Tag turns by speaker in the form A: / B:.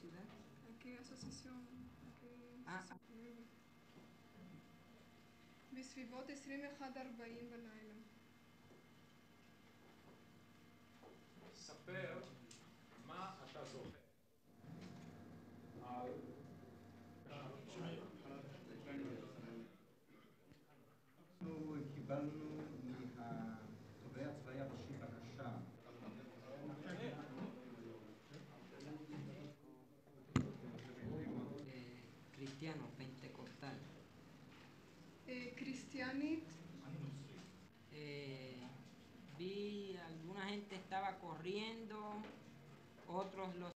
A: ciudad?
B: ¿A qué asociación? בסביבות 21:40 בלילה.
C: ספר מה אתה זוכר על...
D: אנחנו קיבלנו מהתובע הצבאי הראשי בקשה.
A: Cristiano, pentecostal.
B: cristianית.
A: Vi alguna gente estaba corriendo, otros los